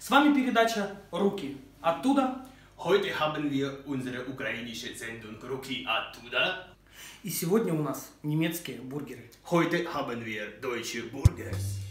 С вами передача «Руки оттуда». Heute haben wir unsere ukrainische Sendung Ruki ottуда. И сегодня у нас немецкие бургеры. Heute haben wir deutsche Burgers.